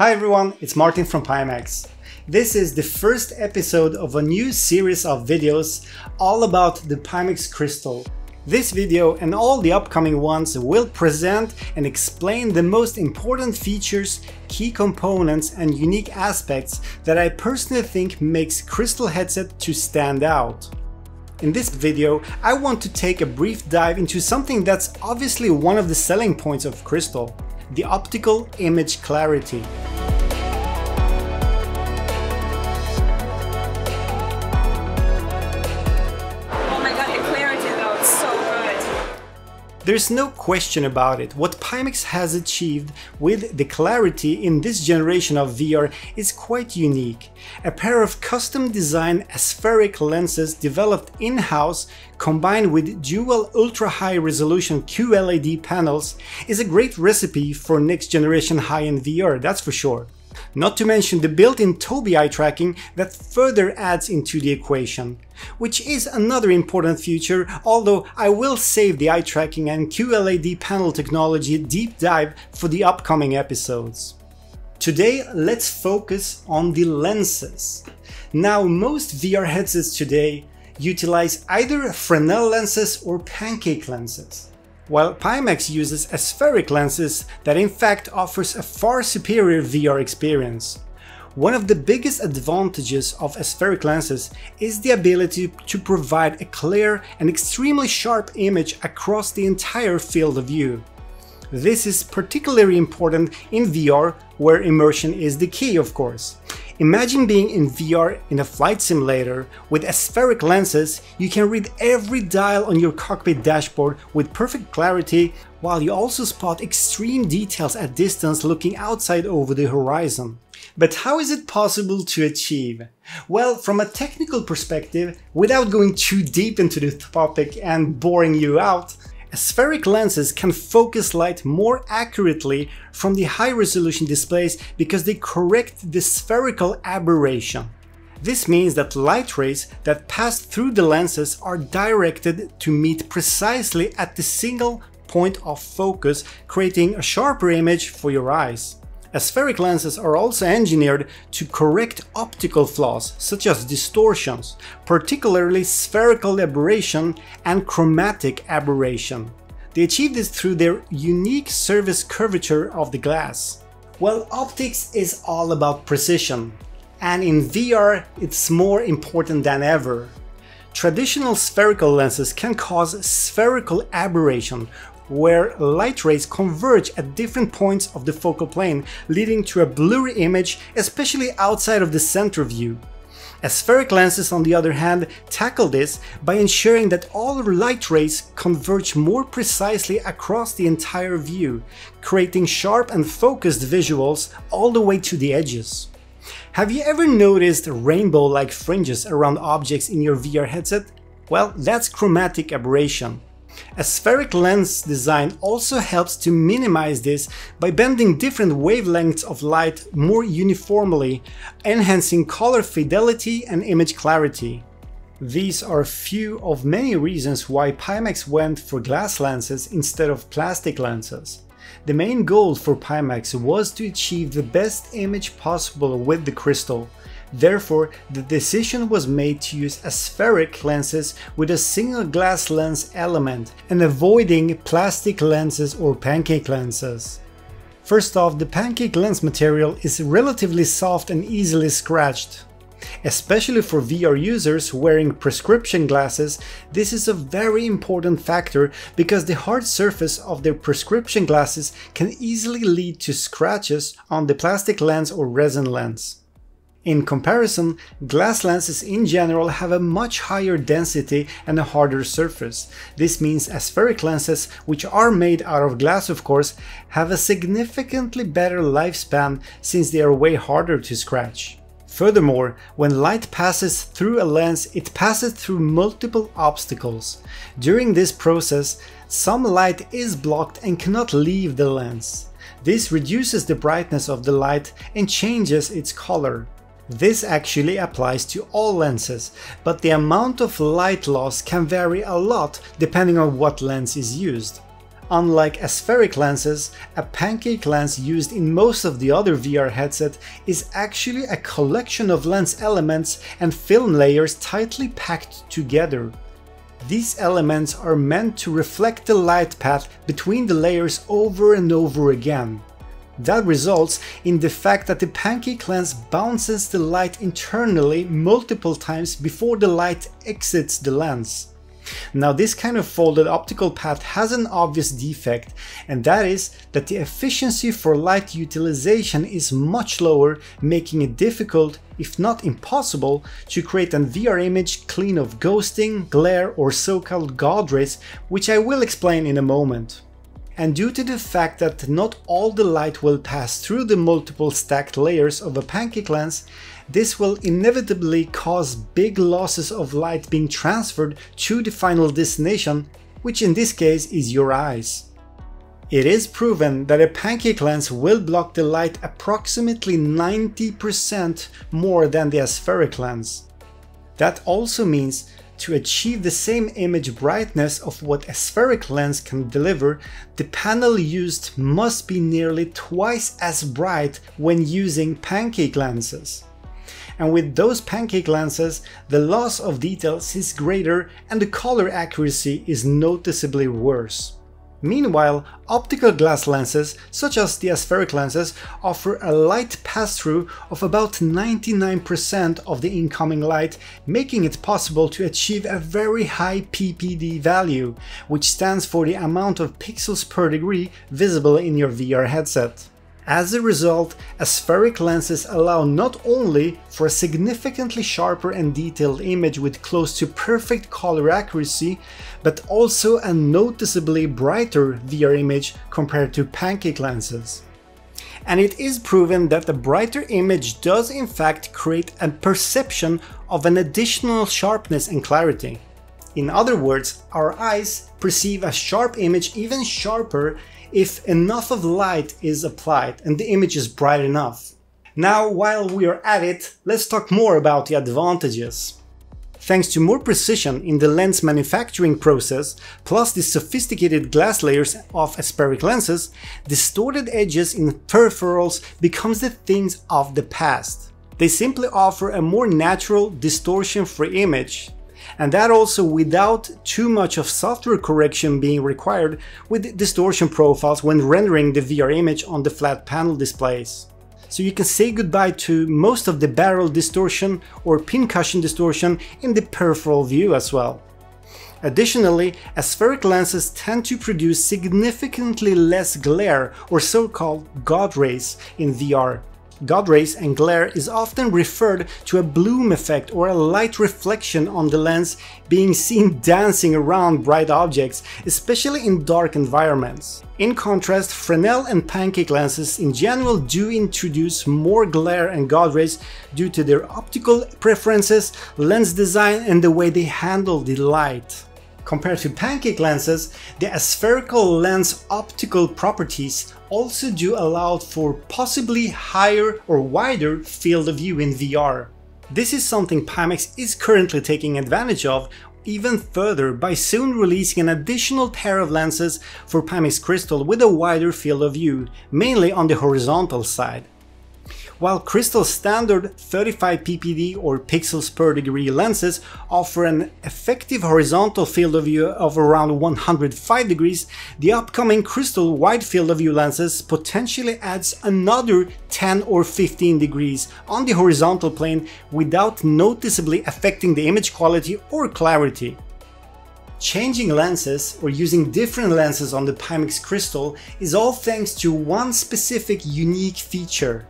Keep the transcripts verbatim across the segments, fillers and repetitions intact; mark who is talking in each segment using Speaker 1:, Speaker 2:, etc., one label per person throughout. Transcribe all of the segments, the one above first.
Speaker 1: Hi everyone, it's Martin from Pimax. This is the first episode of a new series of videos all about the Pimax Crystal. This video and all the upcoming ones will present and explain the most important features, key components and unique aspects that I personally think makes Crystal headset to stand out. In this video, I want to take a brief dive into something that's obviously one of the selling points of Crystal, the optical image clarity. There's no question about it, what Pimax has achieved with the clarity in this generation of V R is quite unique. A pair of custom designed aspheric lenses developed in-house combined with dual ultra-high resolution Q L E D panels is a great recipe for next generation high-end V R, that's for sure. Not to mention the built-in Tobii eye tracking that further adds into the equation, which is another important feature, although I will save the eye tracking and Q L E D panel technology deep dive for the upcoming episodes. Today let's focus on the lenses. Now most V R headsets today utilize either Fresnel lenses or pancake lenses, while Pimax uses aspheric lenses that in fact offers a far superior V R experience. One of the biggest advantages of aspheric lenses is the ability to provide a clear and extremely sharp image across the entire field of view. This is particularly important in V R, where immersion is the key, of course. Imagine being in V R in a flight simulator. With aspheric lenses, you can read every dial on your cockpit dashboard with perfect clarity, while you also spot extreme details at distance looking outside over the horizon. But how is it possible to achieve? Well, from a technical perspective, without going too deep into the topic and boring you out, aspheric lenses can focus light more accurately from the high-resolution displays because they correct the spherical aberration. This means that light rays that pass through the lenses are directed to meet precisely at the single point of focus, creating a sharper image for your eyes. Aspheric lenses are also engineered to correct optical flaws such as distortions, particularly spherical aberration and chromatic aberration. They achieve this through their unique surface curvature of the glass. Well, optics is all about precision, and in V R it's more important than ever. Traditional spherical lenses can cause spherical aberration, where light rays converge at different points of the focal plane, leading to a blurry image, especially outside of the center view. Aspheric lenses, on the other hand, tackle this by ensuring that all light rays converge more precisely across the entire view, creating sharp and focused visuals all the way to the edges. Have you ever noticed rainbow-like fringes around objects in your V R headset? Well, that's chromatic aberration. Aspheric lens design also helps to minimize this by bending different wavelengths of light more uniformly, enhancing color fidelity and image clarity. These are a few of many reasons why Pimax went for glass lenses instead of plastic lenses. The main goal for Pimax was to achieve the best image possible with the Crystal. Therefore, the decision was made to use aspheric lenses with a single glass lens element and avoiding plastic lenses or pancake lenses. First off, the pancake lens material is relatively soft and easily scratched. Especially for V R users wearing prescription glasses, this is a very important factor because the hard surface of their prescription glasses can easily lead to scratches on the plastic lens or resin lens. In comparison, glass lenses in general have a much higher density and a harder surface. This means aspheric lenses, which are made out of glass of course, have a significantly better lifespan since they are way harder to scratch. Furthermore, when light passes through a lens, it passes through multiple obstacles. During this process, some light is blocked and cannot leave the lens. This reduces the brightness of the light and changes its color. This actually applies to all lenses, but the amount of light loss can vary a lot depending on what lens is used. Unlike aspheric lenses, a pancake lens used in most of the other V R headsets is actually a collection of lens elements and film layers tightly packed together. These elements are meant to reflect the light path between the layers over and over again. That results in the fact that the pancake lens bounces the light internally multiple times before the light exits the lens. Now, this kind of folded optical path has an obvious defect, and that is that the efficiency for light utilization is much lower, making it difficult, if not impossible, to create a V R image clean of ghosting, glare, or so-called God rays, which I will explain in a moment. And due to the fact that not all the light will pass through the multiple stacked layers of a pancake lens, this will inevitably cause big losses of light being transferred to the final destination, which in this case is your eyes. It is proven that a pancake lens will block the light approximately ninety percent more than the aspheric lens. That also means to achieve the same image brightness of what a spheric lens can deliver, the panel used must be nearly twice as bright when using pancake lenses. And with those pancake lenses, the loss of details is greater and the color accuracy is noticeably worse. Meanwhile, optical glass lenses, such as the aspheric lenses, offer a light pass-through of about ninety-nine percent of the incoming light, making it possible to achieve a very high P P D value, which stands for the amount of pixels per degree visible in your V R headset. As a result, aspheric lenses allow not only for a significantly sharper and detailed image with close to perfect color accuracy, but also a noticeably brighter V R image compared to pancake lenses. And it is proven that the brighter image does in fact create a perception of an additional sharpness and clarity. In other words, our eyes perceive a sharp image even sharper if enough of light is applied and the image is bright enough. Now, while we are at it, let's talk more about the advantages. Thanks to more precision in the lens manufacturing process, plus the sophisticated glass layers of aspheric lenses, distorted edges in peripherals becomes the things of the past. They simply offer a more natural, distortion-free image. And that also without too much of software correction being required with distortion profiles when rendering the V R image on the flat panel displays. So you can say goodbye to most of the barrel distortion or pincushion distortion in the peripheral view as well. Additionally, aspheric lenses tend to produce significantly less glare or so-called God rays in V R. God rays and glare is often referred to a bloom effect or a light reflection on the lens being seen dancing around bright objects, especially in dark environments. In contrast, Fresnel and pancake lenses in general do introduce more glare and God rays due to their optical preferences, lens design, and the way they handle the light. Compared to pancake lenses, the aspherical lens optical properties also do allow for possibly higher or wider field of view in V R. This is something Pimax is currently taking advantage of even further by soon releasing an additional pair of lenses for Pimax Crystal with a wider field of view, mainly on the horizontal side. While Crystal's standard thirty-five P P D or pixels per degree lenses offer an effective horizontal field of view of around one hundred five degrees, the upcoming Crystal wide field of view lenses potentially adds another ten or fifteen degrees on the horizontal plane without noticeably affecting the image quality or clarity. Changing lenses or using different lenses on the Pimax Crystal is all thanks to one specific unique feature.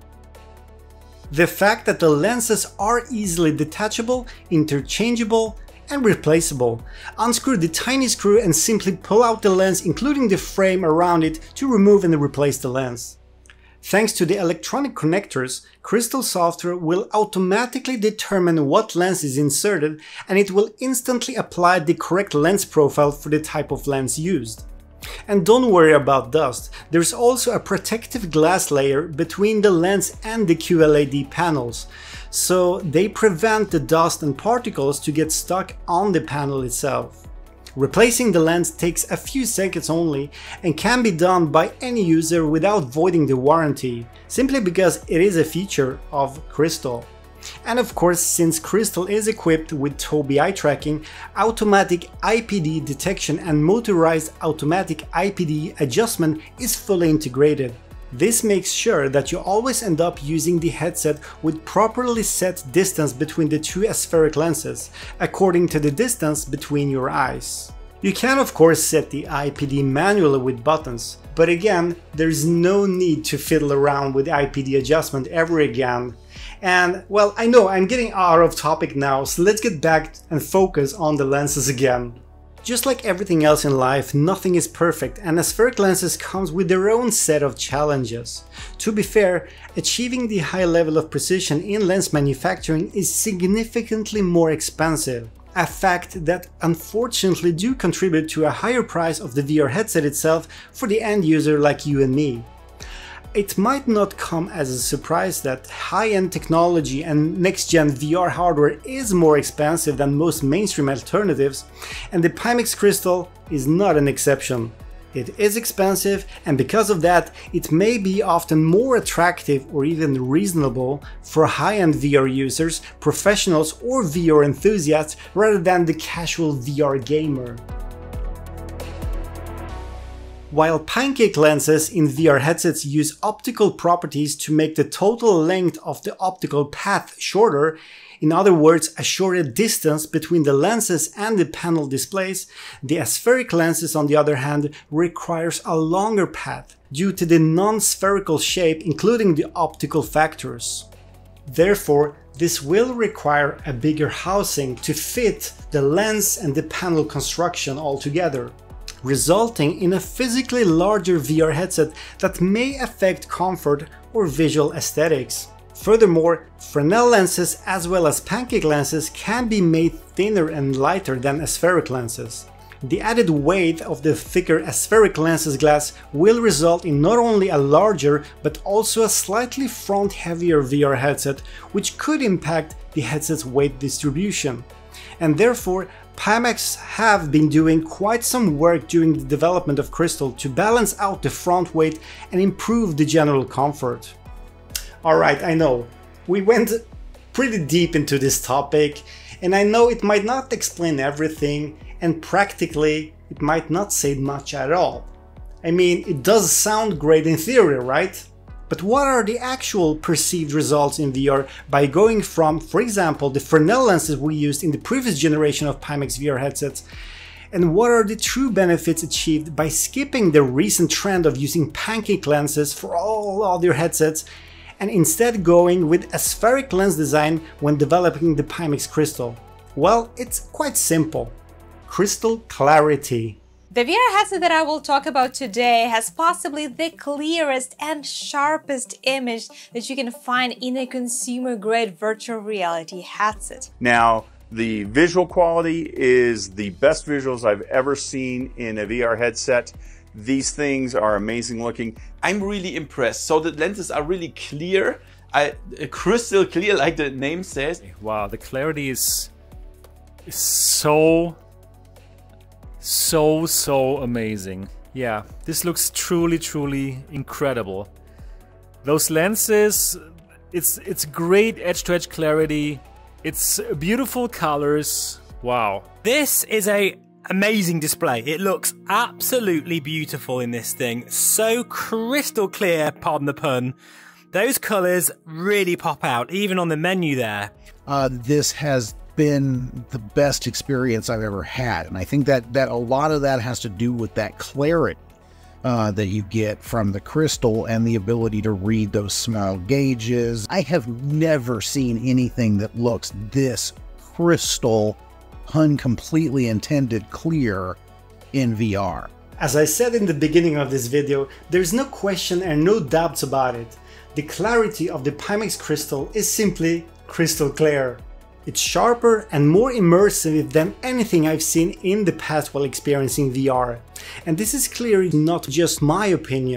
Speaker 1: The fact that the lenses are easily detachable, interchangeable, and replaceable. Unscrew the tiny screw and simply pull out the lens, including the frame around it, to remove and replace the lens. Thanks to the electronic connectors, Crystal software will automatically determine what lens is inserted, and it will instantly apply the correct lens profile for the type of lens used. And don't worry about dust, there's also a protective glass layer between the lens and the Q L A D panels, so they prevent the dust and particles to get stuck on the panel itself. Replacing the lens takes a few seconds only and can be done by any user without voiding the warranty, simply because it is a feature of Crystal. And of course, since Crystal is equipped with Tobii eye tracking, automatic I P D detection and motorized automatic I P D adjustment is fully integrated. This makes sure that you always end up using the headset with properly set distance between the two aspheric lenses, according to the distance between your eyes. You can of course set the I P D manually with buttons, but again, there's no need to fiddle around with I P D adjustment ever again. And well, I know I'm getting out of topic now, so let's get back and focus on the lenses again. Just like everything else in life, nothing is perfect, and aspheric lenses comes with their own set of challenges. To be fair, achieving the high level of precision in lens manufacturing is significantly more expensive, a fact that unfortunately do contribute to a higher price of the V R headset itself for the end user like you and me. It might not come as a surprise that high-end technology and next-gen V R hardware is more expensive than most mainstream alternatives, and the Pimax Crystal is not an exception. It is expensive, and because of that, it may be often more attractive or even reasonable for high-end V R users, professionals or V R enthusiasts rather than the casual V R gamer. While pancake lenses in V R headsets use optical properties to make the total length of the optical path shorter, in other words, a shorter distance between the lenses and the panel displays, the aspheric lenses on the other hand requires a longer path due to the non-spherical shape, including the optical factors. Therefore, this will require a bigger housing to fit the lens and the panel construction altogether, resulting in a physically larger V R headset that may affect comfort or visual aesthetics. Furthermore, Fresnel lenses as well as pancake lenses can be made thinner and lighter than aspheric lenses. The added weight of the thicker aspheric lenses glass will result in not only a larger but also a slightly front heavier V R headset, which could impact the headset's weight distribution. And therefore, Pimax have been doing quite some work during the development of Crystal to balance out the front weight and improve the general comfort. Alright, I know, we went pretty deep into this topic, and I know it might not explain everything, and practically it might not say much at all. I mean, it does sound great in theory, right? But what are the actual perceived results in V R by going from, for example, the Fresnel lenses we used in the previous generation of Pimax V R headsets? And what are the true benefits achieved by skipping the recent trend of using pancake lenses for all other headsets and instead going with aspheric lens design when developing the Pimax Crystal? Well, it's quite simple. Crystal clarity.
Speaker 2: The V R headset that I will talk about today has possibly the clearest and sharpest image that you can find in a consumer-grade virtual reality headset.
Speaker 3: Now, the visual quality is the best visuals I've ever seen in a V R headset. These things are amazing looking.
Speaker 4: I'm really impressed. So the lenses are really clear, I, crystal clear like the name says.
Speaker 5: Wow, the clarity is, is so... So, so amazing. Yeah, this looks truly, truly incredible. Those lenses, it's it's great edge-to-edge clarity. It's beautiful colors. Wow.
Speaker 6: This is a amazing display. It looks absolutely beautiful in this thing. So crystal clear, pardon the pun. Those colors really pop out, even on the menu there.
Speaker 7: Uh, this has been the best experience I've ever had, and I think that that a lot of that has to do with that clarity uh, that you get from the Crystal and the ability to read those small gauges. I have never seen anything that looks this crystal, pun completely intended, clear in V R.
Speaker 1: As I said in the beginning of this video, there's no question and no doubts about it. The clarity of the Pimax Crystal is simply crystal clear. It's sharper and more immersive than anything I've seen in the past while experiencing V R. And this is clearly not just my opinion.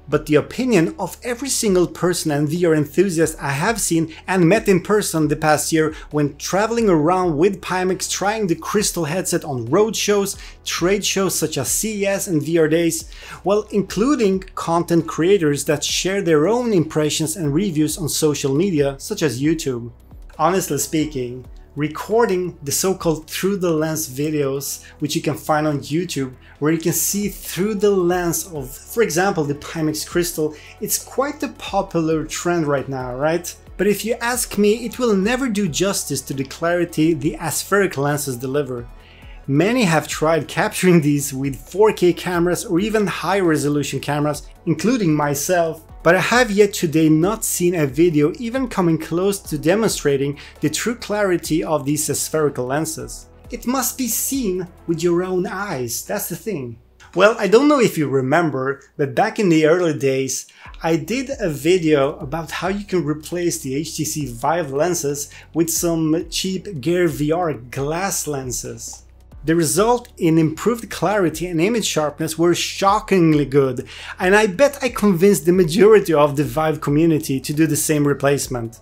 Speaker 1: but the opinion of every single person and V R enthusiast I have seen and met in person the past year when traveling around with Pimax trying the Crystal headset on road shows, trade shows such as C E S and V R Days, well, including content creators that share their own impressions and reviews on social media such as YouTube. Honestly speaking, recording the so-called through the lens videos, which you can find on YouTube, where you can see through the lens of, for example, the Pimax Crystal, it's quite a popular trend right now, right? But if you ask me, it will never do justice to the clarity the aspheric lenses deliver. Many have tried capturing these with four K cameras or even high resolution cameras, including myself, but I have yet today not seen a video even coming close to demonstrating the true clarity of these aspherical lenses. It must be seen with your own eyes, that's the thing. Well, I don't know if you remember, but back in the early days, I did a video about how you can replace the H T C Vive lenses with some cheap Gear V R glass lenses. The result in improved clarity and image sharpness were shockingly good, and I bet I convinced the majority of the Vive community to do the same replacement.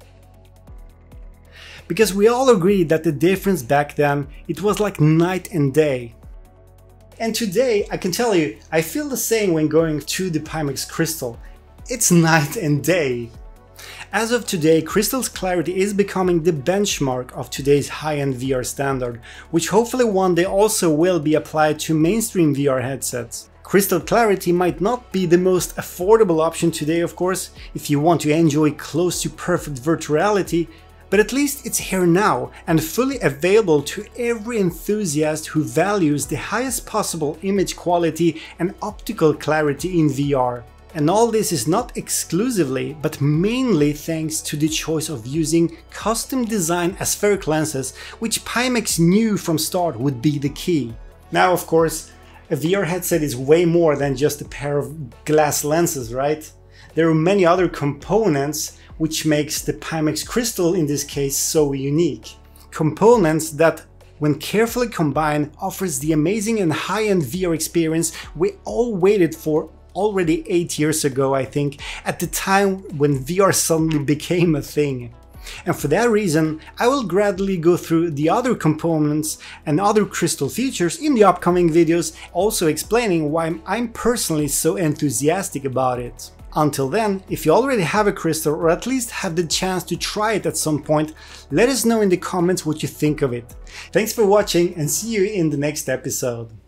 Speaker 1: Because we all agreed that the difference back then, it was like night and day. And today, I can tell you, I feel the same when going to the Pimax Crystal. It's night and day. As of today, Crystal's clarity is becoming the benchmark of today's high-end V R standard, which hopefully one day also will be applied to mainstream V R headsets. Crystal clarity might not be the most affordable option today, of course, if you want to enjoy close to perfect virtual reality, but at least it's here now and fully available to every enthusiast who values the highest possible image quality and optical clarity in V R. And all this is not exclusively, but mainly thanks to the choice of using custom designed aspheric lenses, which Pimax knew from start would be the key. Now, of course, a V R headset is way more than just a pair of glass lenses, right? There are many other components which makes the Pimax Crystal in this case so unique. Components that, when carefully combined, offers the amazing and high-end V R experience we all waited for already eight years ago, I think, at the time when V R suddenly became a thing. And for that reason, I will gradually go through the other components and other Crystal features in the upcoming videos, also explaining why I'm personally so enthusiastic about it. Until then, if you already have a Crystal or at least have the chance to try it at some point, let us know in the comments what you think of it. Thanks for watching and see you in the next episode.